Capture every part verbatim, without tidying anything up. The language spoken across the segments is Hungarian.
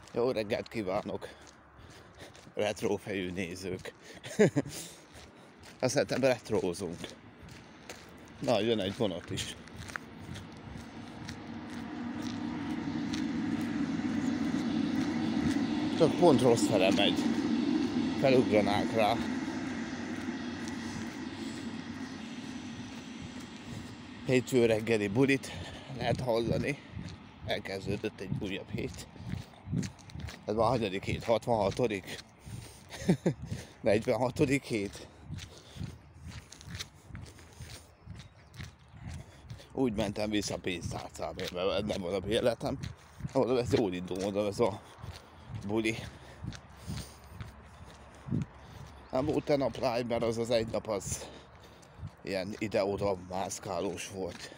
Jó reggelt kívánok, retrófejű nézők. Azt hiszem, retrózunk. Na, jön egy vonat is. Csak pont rossz fele megy. Felugranák rá. Hétfő reggeli bulit lehet hallani. Elkezdődött egy újabb hét. Ez már a hanyadik hét? hatvanhatodik negyvenhatodik hét. Úgy mentem vissza a pénztárcába, mert nem van a életem. Mondom, ez jól indul, mondom, ez a buli. Nem volt a nap rá, mert az az egy nap az ilyen ide-oda mászkálós volt.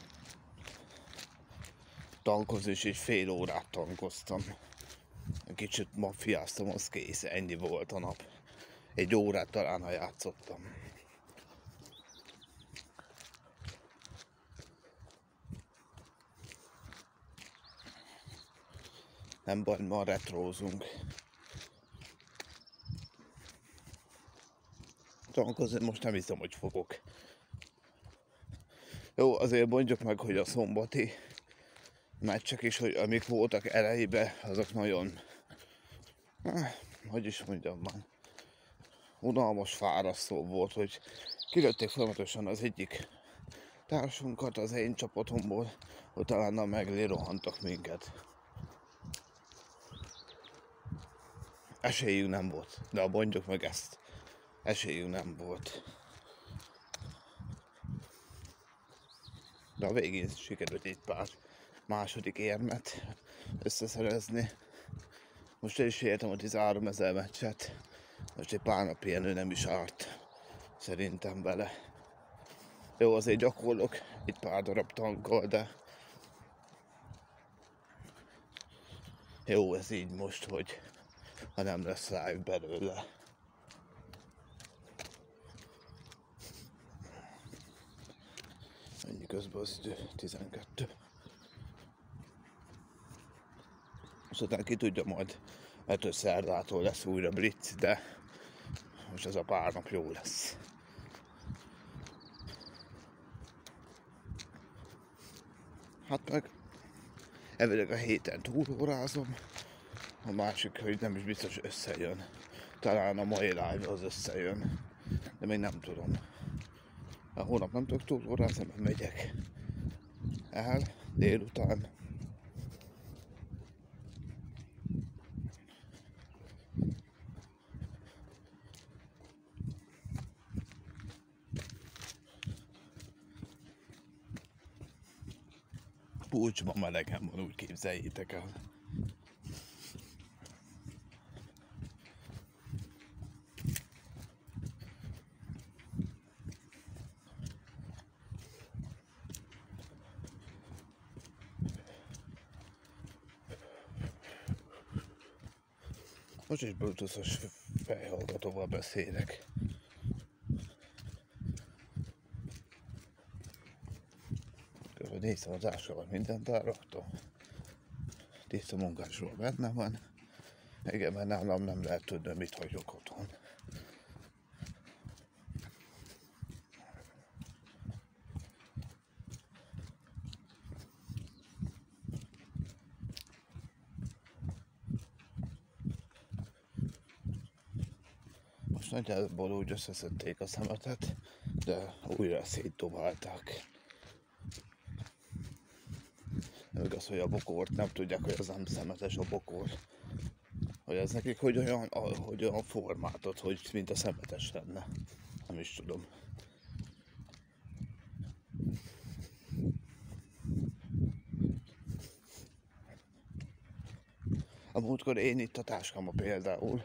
Tankozni is egy fél órát tankoztam. Kicsit maffiáztam, az kész, ennyi volt a nap. Egy órát talán, ha játszottam. Nem baj, ma retrózunk. Tankozni most nem hiszem, hogy fogok. Jó, azért mondjuk meg, hogy a szombati meccsek is, hogy amik voltak elejében, azok nagyon, eh, hogy is mondjam már, unalmas, fárasztó volt, hogy kilőtték folyamatosan az egyik társunkat az én csapatomból, hogy talán meg lerohantak minket. Esélyünk nem volt, de mondjuk meg ezt, esélyünk nem volt. De a végén sikerült egy pár második érmet összeszerezni. Most el is értem a tizenháromezer meccset. Most egy pár nap pihenő nem is árt szerintem bele. Jó, azért gyakorlok egy pár darab tankkal, de jó ez így most, hogy ha nem lesz live belőle. Ennyi közben az idő, tizenkettő. És utána ki tudja majd, mert hogy szerdától lesz újra blitz, de most ez a pár nap jó lesz. Hát meg elvileg a héten túlórázom, a másik, hogy nem is biztos összejön. Talán a mai live az összejön, de még nem tudom. A hónap nem tudok túlórázni, mert megyek el délután. Pulcsban melegem van, úgy képzeljétek el. Most is bluetoothos fejhallgatóval beszélek. Közben néztem az ásokat, mindent elraktam. Tiszta munkásról benne van. Igen, mert nálam nem lehet tudni, mit hagyok otthon. Most nagyjából úgy összeszedték a szemetet, de újra szétdobálták. Nem igaz, hogy a bokort nem tudják, hogy az nem szemetes a bokor. Hogy ez nekik, hogy olyan, hogy olyan formátot, hogy mint a szemetes lenne. Nem is tudom. A múltkor én itt a táskámban például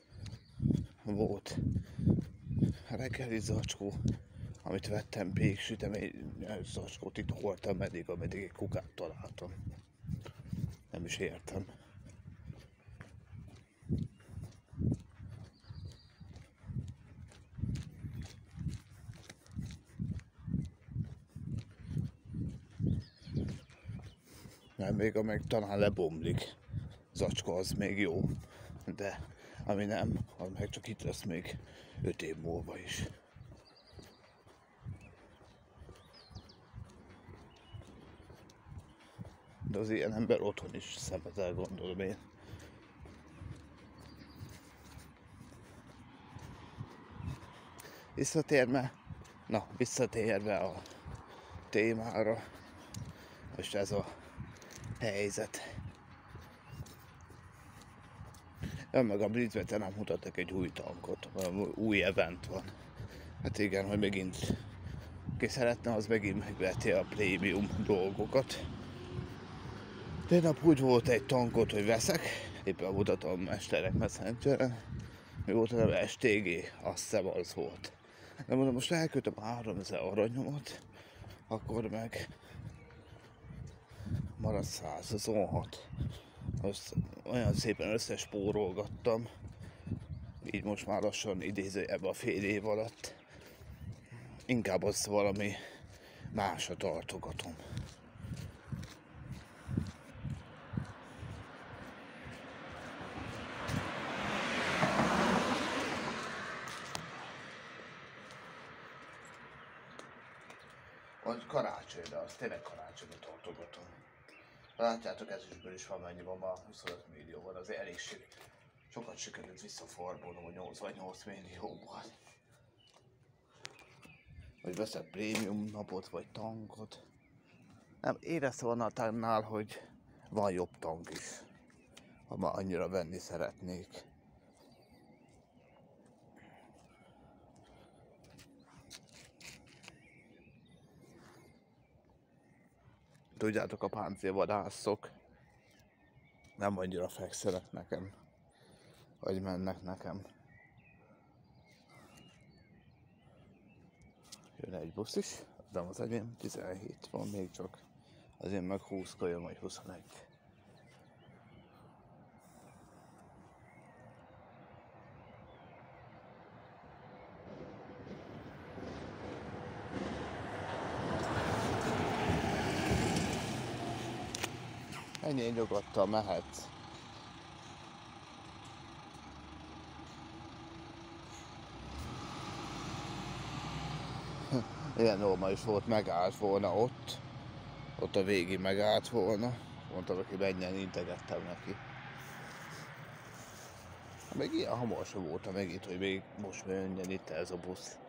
volt reggeli zacskó, amit vettem, péksütemény zacskót itt hordtam eddig, ameddig egy kukát találtam. Nem is értem. Nem, még amelyik talán lebomlik. zacska az még jó, de ami nem, az meg csak itt lesz még öt év múlva is. De az ilyen ember otthon is szemetel, gondolom én. Visszatérve, na, visszatérve a témára, most ez a helyzet. Ön meg a Bridgeway-en nem mutattak egy új tankot, új event van. Hát igen, hogy megint ki szeretne, az megint megveti a prémium dolgokat. De nap úgy volt egy tankot, hogy veszek, éppen mutatom mesterek Messengeren, mi volt a neve, es té gé, azt hiszem az volt. De mondom, most elkötöm háromezer aranyomat, akkor meg marad százhuszonhat. Azt olyan szépen összespórolgattam, így most már lassan idézőjebben a fél év alatt. Inkább azt valami másra tartogatom. Vagy karácsonyra, az tényleg karácsonyra tartogatom. Látjátok, ezüstből is van mennyi van, már huszonöt millió van, azért elég sokat sikerült visszafarbolnom a nyolcvannyolc millióból. Hogy veszek prémium napot, vagy tankot. Nem, éreztem volna a tánnál, hogy van jobb tank is, ha már annyira venni szeretnék. Tudjátok, a páncélvadászok nem annyira fekszenek nekem, vagy mennek nekem. Jön egy busz is, de az enyém tizenhét van még csak, azért meg húsz jön, vagy huszonegy. Ennyi nyugodtan mehetsz. Ilyen normális volt, megállt volna ott. Ott a végig megállt volna. Mondtam, hogy menjen, integettem neki. Még ilyen hamar sem voltam meg itt, hogy még most menjen itt ez a busz.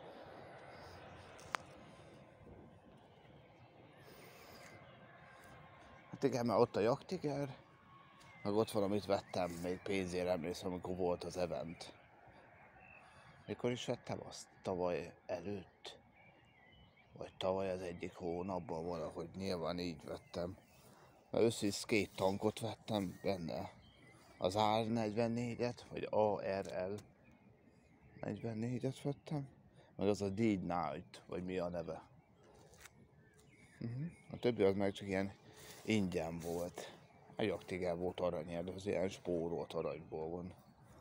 Hát igen, mert ott a Jagdtiger, meg ott van, amit vettem, még pénzért emlékszem, amikor volt az event. Mikor is vettem azt? Tavaly előtt? Vagy tavaly az egyik hónapban valahogy, nyilván így vettem. Mert összes két tankot vettem benne. Az á negyvennégyet, vagy á er el negyvennégyet vettem, meg az a Deed Night, vagy mi a neve. Uh-huh. A többi az meg csak ilyen ingyen volt. A Jagdtiger volt aranyér, de az ilyen spórolt aranyból van.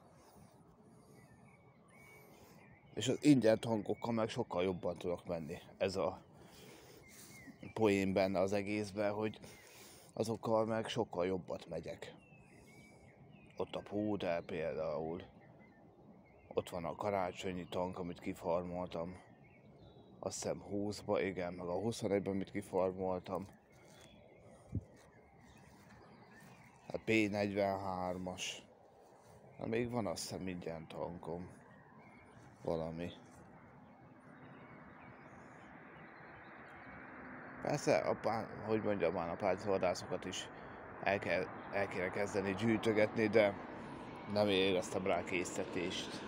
És az ingyen tankokkal meg sokkal jobban tudok menni. Ez a poén benne az egészben, hogy azokkal meg sokkal jobbat megyek. Ott a Púder például. Ott van a karácsonyi tank, amit kifarmoltam. Azt hiszem húszba, igen, meg a huszonegyben, amit kifarmoltam. A bé negyvenhármas. Na, még van azt hiszem ingyen tankom. Valami. Persze, a pá... hogy mondjam már, a páncélvadászokat is el, kell, el kéne kezdeni gyűjtögetni, de nem éreztem rá késztetést.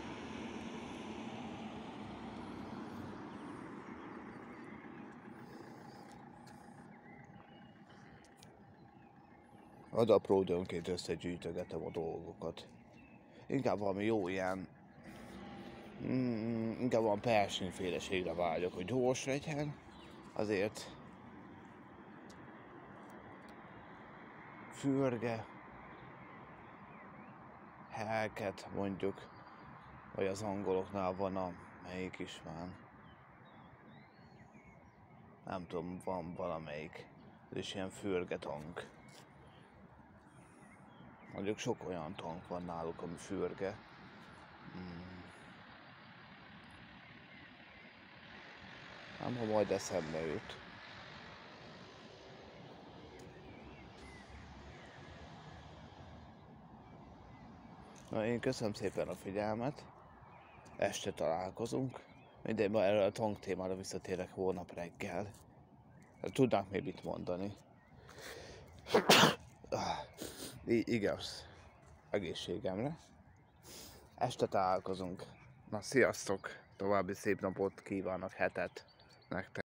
Az apró időnként összegyűjtögetem a dolgokat. Inkább valami jó ilyen, mm, inkább valami Pershing féleségre vágyok, hogy gyors legyen, azért fürge, Hellcat mondjuk, vagy az angoloknál van a, melyik is van, nem tudom, van valamelyik, ez is ilyen fürge tank. Mondjuk sok olyan tank van náluk, ami fürge. Hmm. Nem, ha majd eszembe jut. Na, én köszönöm szépen a figyelmet. Este találkozunk. Mindegy, ma erről a tank témára visszatérek holnap reggel. Tudnánk még mit mondani. I- igaz. Egészségemre. Este találkozunk. Na, sziasztok! További szép napot kívánok, hetet nektek.